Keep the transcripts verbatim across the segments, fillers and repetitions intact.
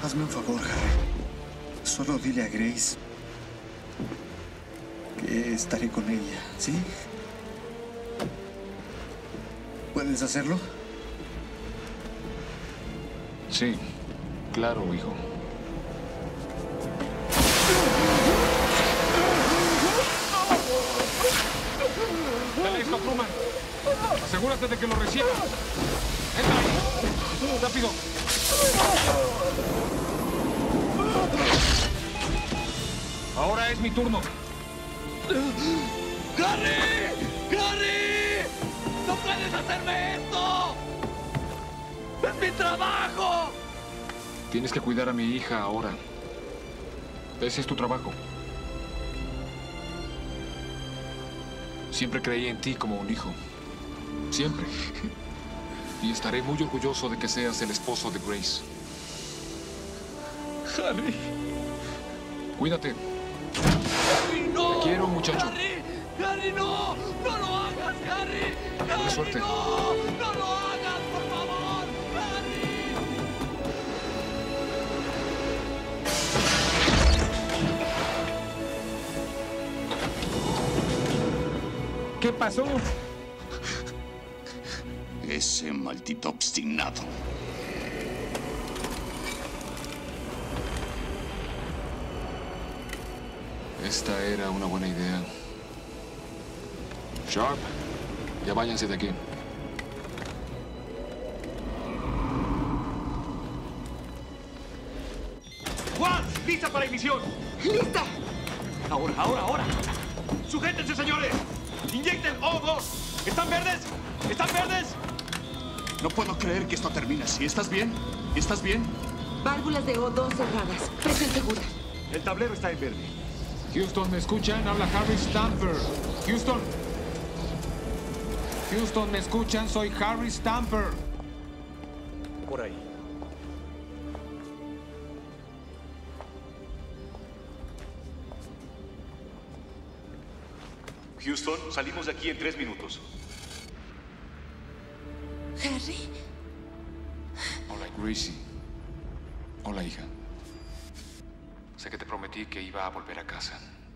Hazme un favor, Harry. Solo dile a Grace que estaré con ella, ¿sí? ¿Puedes hacerlo? Sí, claro, hijo. Dale esto a Truman. Asegúrate de que lo reciba. Entra ahí. Rápido. Ahora es mi turno. ¡Harry! ¡Harry! ¡No puedes hacerme esto! ¡Es mi trabajo! Tienes que cuidar a mi hija ahora. Ese es tu trabajo. Siempre creí en ti como un hijo. Siempre. Y estaré muy orgulloso de que seas el esposo de Grace. Harry. Cuídate. Harry, no. Te quiero, muchacho. Harry, Harry, no. No lo hagas, Harry. Buena Harry, suerte. No, no lo hagas, por favor. Harry. ¿Qué pasó? Ese maldito obstinado. Esta era una buena idea. Sharp, ya váyanse de aquí. ¡Juan! ¡Lista para emisión! ¡Lista! Ahora, ahora, ahora. ¡Sujétense, señores! ¡Inyecten O dos! ¿Están verdes? ¿Están verdes? No puedo creer que esto termine así. ¿Estás bien? ¿Estás bien? Válvulas de O dos cerradas. Presión segura. El tablero está en verde. Houston, ¿me escuchan? Habla Harry Stamper. Houston. Houston, ¿me escuchan? Soy Harry Stamper. Por ahí. Houston, salimos de aquí en tres minutos. Harry. Hola, Gracie. Hola, hija. Sé que te prometí que iba a volver a casa.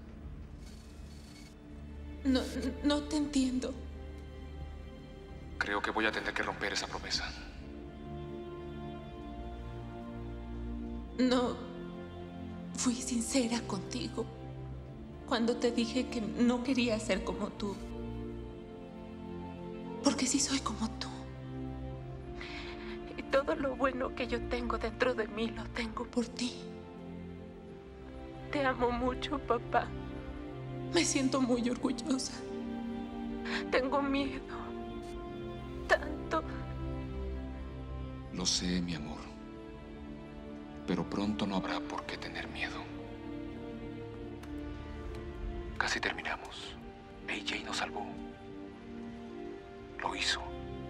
No, no te entiendo. Creo que voy a tener que romper esa promesa. No fui sincera contigo cuando te dije que no quería ser como tú. Porque sí soy como tú. Y todo lo bueno que yo tengo dentro de mí lo tengo por ti. Te amo mucho, papá. Me siento muy orgullosa. Tengo miedo. Tanto. Lo sé, mi amor. Pero pronto no habrá por qué tener miedo. Casi terminamos. A J nos salvó. Lo hizo.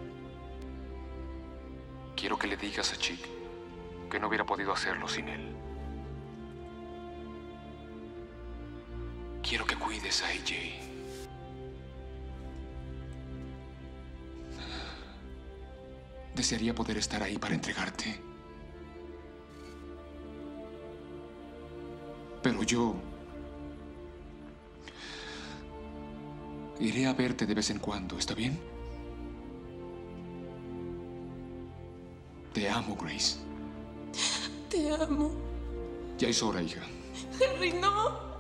Quiero que le digas a Chick que no hubiera podido hacerlo sin él. Quiero que cuides a A J. Desearía poder estar ahí para entregarte. Pero yo iré a verte de vez en cuando, ¿está bien? Te amo, Grace. Te amo. Ya es hora, hija. Harry, no.